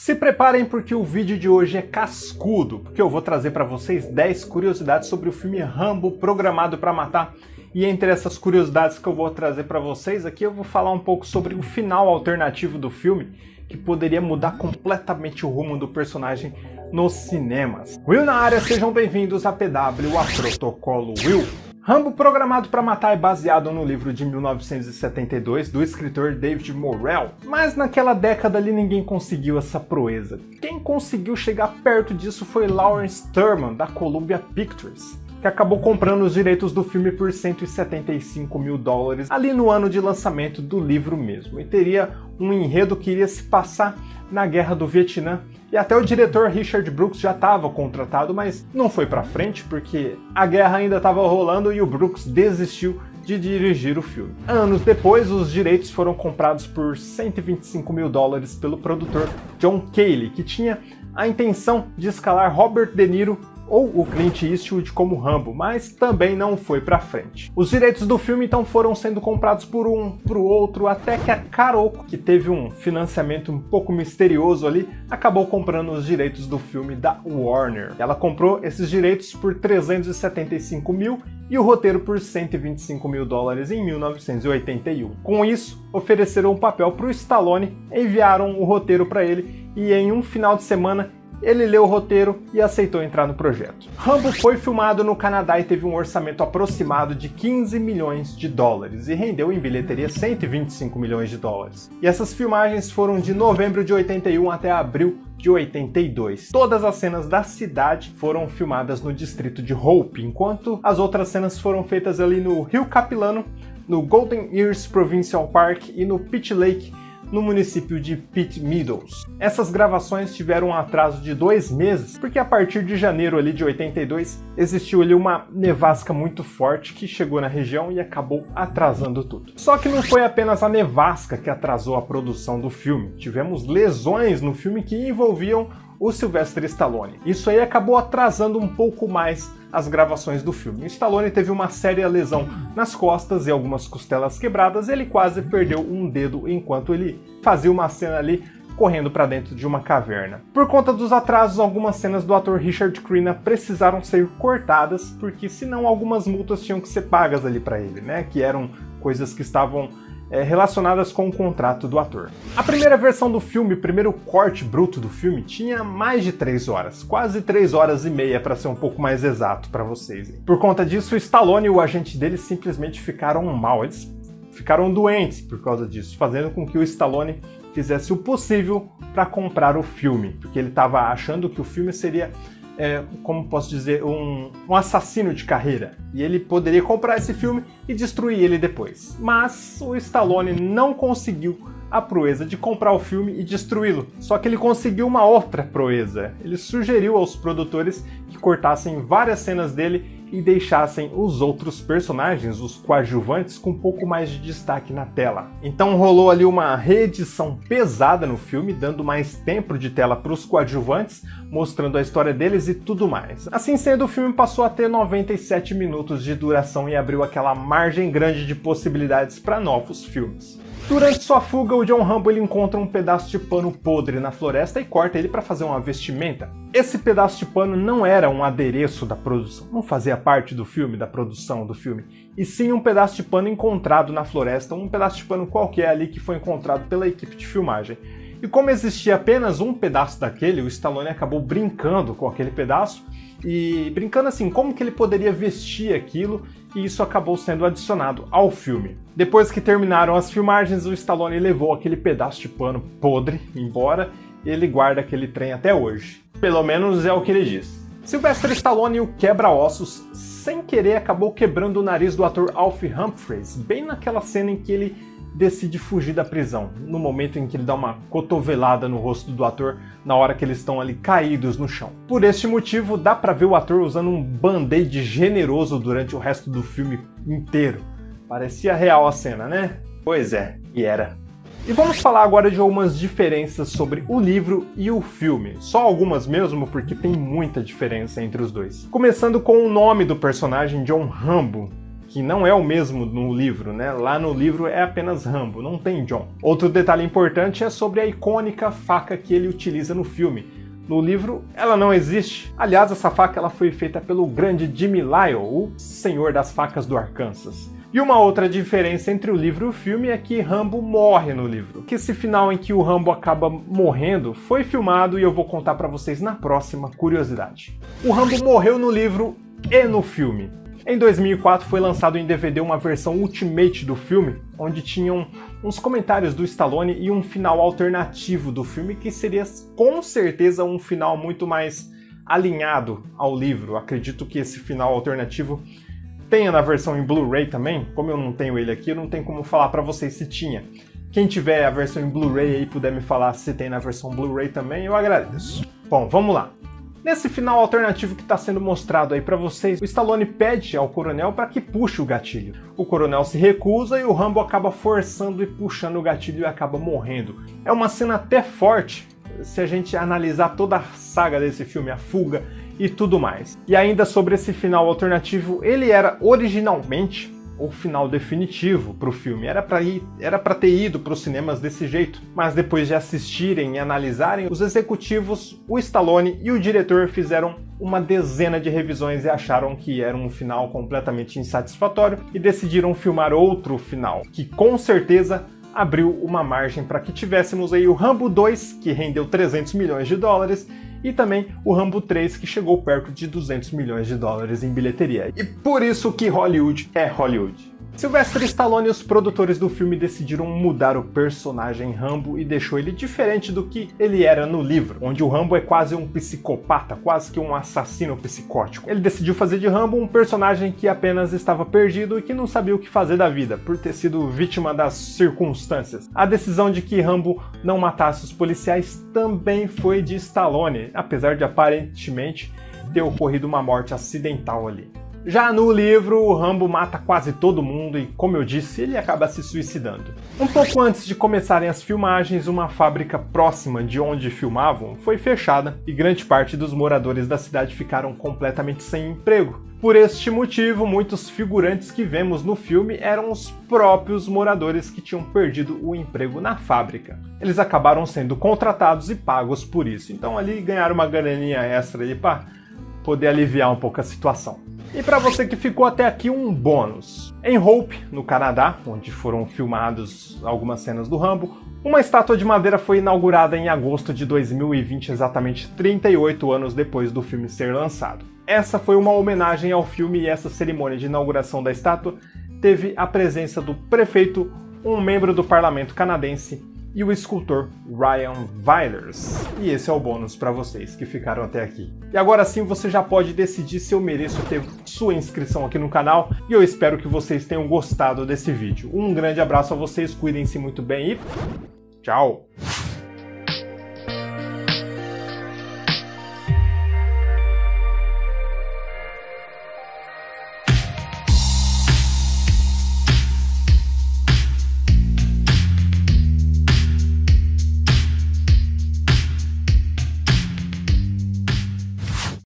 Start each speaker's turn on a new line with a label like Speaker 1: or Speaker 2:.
Speaker 1: Se preparem porque o vídeo de hoje é cascudo, porque eu vou trazer para vocês 10 curiosidades sobre o filme Rambo, Programado para Matar. E entre essas curiosidades que eu vou trazer para vocês aqui, eu vou falar um pouco sobre o final alternativo do filme, que poderia mudar completamente o rumo do personagem nos cinemas. Will na área, sejam bem-vindos a PW, a Protocolo Will. Rambo, Programado para Matar é baseado no livro de 1972 do escritor David Morrell, mas naquela década ali ninguém conseguiu essa proeza. Quem conseguiu chegar perto disso foi Lawrence Thurman, da Columbia Pictures, que acabou comprando os direitos do filme por $175 mil ali no ano de lançamento do livro mesmo, e teria um enredo que iria se passar na Guerra do Vietnã. E até o diretor Richard Brooks já estava contratado, mas não foi pra frente porque a guerra ainda estava rolando e o Brooks desistiu de dirigir o filme. Anos depois, os direitos foram comprados por $125 mil pelo produtor John Cale, que tinha a intenção de escalar Robert De Niro ou o Clint Eastwood como Rambo, mas também não foi pra frente. Os direitos do filme então foram sendo comprados por um, pro outro, até que a Carolco, que teve um financiamento um pouco misterioso ali, acabou comprando os direitos do filme da Warner. Ela comprou esses direitos por $375 mil e o roteiro por $125 mil em 1981. Com isso, ofereceram um papel para o Stallone, enviaram o roteiro para ele e em um final de semana ele leu o roteiro e aceitou entrar no projeto. Rambo foi filmado no Canadá e teve um orçamento aproximado de $15 milhões e rendeu em bilheteria $125 milhões. E essas filmagens foram de novembro de 81 até abril de 82. Todas as cenas da cidade foram filmadas no distrito de Hope, enquanto as outras cenas foram feitas ali no Rio Capilano, no Golden Ears Provincial Park e no Pitt Lake, no município de Pitt Meadows. Essas gravações tiveram um atraso de 2 meses, porque a partir de janeiro ali de 82 existiu ali uma nevasca muito forte que chegou na região e acabou atrasando tudo. Só que não foi apenas a nevasca que atrasou a produção do filme. Tivemos lesões no filme que envolviam o Sylvester Stallone. Isso aí acabou atrasando um pouco mais as gravações do filme. O Stallone teve uma séria lesão nas costas e algumas costelas quebradas, ele quase perdeu um dedo enquanto ele fazia uma cena ali correndo para dentro de uma caverna. Por conta dos atrasos, algumas cenas do ator Richard Crenna precisaram ser cortadas, porque senão algumas multas tinham que ser pagas ali para ele, né? Que eram coisas que estavam relacionadas com o contrato do ator. A primeira versão do filme, o primeiro corte bruto do filme, tinha mais de 3 horas, quase 3 horas e meia para ser um pouco mais exato para vocês. Por conta disso, o Stallone e o agente dele simplesmente ficaram mal, eles ficaram doentes por causa disso, fazendo com que o Stallone fizesse o possível para comprar o filme, porque ele estava achando que o filme seria como posso dizer, um assassino de carreira. E ele poderia comprar esse filme e destruir ele depois. Mas o Stallone não conseguiu a proeza de comprar o filme e destruí-lo. Só que ele conseguiu uma outra proeza. Ele sugeriu aos produtores que cortassem várias cenas dele e deixassem os outros personagens, os coadjuvantes, com um pouco mais de destaque na tela. Então rolou ali uma reedição pesada no filme, dando mais tempo de tela para os coadjuvantes, mostrando a história deles e tudo mais. Assim sendo, o filme passou a ter 97 minutos de duração e abriu aquela margem grande de possibilidades para novos filmes. Durante sua fuga, o John Rambo ele encontra um pedaço de pano podre na floresta e corta ele para fazer uma vestimenta. Esse pedaço de pano não era um adereço da produção, não fazia parte do filme, da produção do filme, e sim um pedaço de pano encontrado na floresta, um pedaço de pano qualquer ali que foi encontrado pela equipe de filmagem. E como existia apenas um pedaço daquele, o Stallone acabou brincando com aquele pedaço, e brincando assim, como que ele poderia vestir aquilo, e isso acabou sendo adicionado ao filme. Depois que terminaram as filmagens, o Stallone levou aquele pedaço de pano podre embora, e ele guarda aquele trem até hoje. Pelo menos é o que ele diz. Sylvester Stallone, o quebra-ossos, sem querer acabou quebrando o nariz do ator Alf Humphreys, bem naquela cena em que ele decide fugir da prisão, no momento em que ele dá uma cotovelada no rosto do ator na hora que eles estão ali caídos no chão. Por este motivo, dá pra ver o ator usando um band-aid generoso durante o resto do filme inteiro. Parecia real a cena, né? Pois é, e era. E vamos falar agora de algumas diferenças sobre o livro e o filme. Só algumas mesmo, porque tem muita diferença entre os dois. Começando com o nome do personagem John Rambo, que não é o mesmo no livro, né? Lá no livro é apenas Rambo, não tem John. Outro detalhe importante é sobre a icônica faca que ele utiliza no filme. No livro, ela não existe. Aliás, essa faca ela foi feita pelo grande Jimmy Lyle, o senhor das facas do Arkansas. E uma outra diferença entre o livro e o filme é que Rambo morre no livro. Que esse final em que o Rambo acaba morrendo foi filmado e eu vou contar pra vocês na próxima curiosidade. O Rambo morreu no livro e no filme. Em 2004 foi lançado em DVD uma versão Ultimate do filme, onde tinham uns comentários do Stallone e um final alternativo do filme que seria com certeza um final muito mais alinhado ao livro. Acredito que esse final alternativo tenha na versão em Blu-ray também. Como eu não tenho ele aqui, eu não tenho como falar pra vocês se tinha. Quem tiver a versão em Blu-ray aí puder me falar se tem na versão Blu-ray também, eu agradeço. Bom, vamos lá. Nesse final alternativo que está sendo mostrado aí pra vocês, o Stallone pede ao coronel para que puxe o gatilho. O coronel se recusa e o Rambo acaba forçando e puxando o gatilho e acaba morrendo. É uma cena até forte, se a gente analisar toda a saga desse filme, a fuga e tudo mais. E ainda sobre esse final alternativo, ele era originalmente o final definitivo para o filme. Era para ter ido para os cinemas desse jeito, mas depois de assistirem e analisarem, os executivos, o Stallone e o diretor fizeram uma dezena de revisões e acharam que era um final completamente insatisfatório e decidiram filmar outro final, que com certeza abriu uma margem para que tivéssemos aí o Rambo 2, que rendeu 300 milhões de dólares, e também o Rambo 3, que chegou perto de 200 milhões de dólares em bilheteria. E por isso que Hollywood é Hollywood. Sylvester Stallone e os produtores do filme decidiram mudar o personagem Rambo e deixou ele diferente do que ele era no livro, onde o Rambo é quase um psicopata, quase que um assassino psicótico. Ele decidiu fazer de Rambo um personagem que apenas estava perdido e que não sabia o que fazer da vida, por ter sido vítima das circunstâncias. A decisão de que Rambo não matasse os policiais também foi de Stallone, apesar de aparentemente ter ocorrido uma morte acidental ali. Já no livro, o Rambo mata quase todo mundo e, como eu disse, ele acaba se suicidando. Um pouco antes de começarem as filmagens, uma fábrica próxima de onde filmavam foi fechada e grande parte dos moradores da cidade ficaram completamente sem emprego. Por este motivo, muitos figurantes que vemos no filme eram os próprios moradores que tinham perdido o emprego na fábrica. Eles acabaram sendo contratados e pagos por isso, então ali ganharam uma graninha extra ali para poder aliviar um pouco a situação. E para você que ficou até aqui, um bônus. Em Hope, no Canadá, onde foram filmados algumas cenas do Rambo, uma estátua de madeira foi inaugurada em agosto de 2020, exatamente 38 anos depois do filme ser lançado. Essa foi uma homenagem ao filme e essa cerimônia de inauguração da estátua teve a presença do prefeito, um membro do parlamento canadense e o escultor Ryan Vilas. E esse é o bônus para vocês que ficaram até aqui. E agora sim você já pode decidir se eu mereço ter sua inscrição aqui no canal e eu espero que vocês tenham gostado desse vídeo. Um grande abraço a vocês, cuidem-se muito bem e tchau!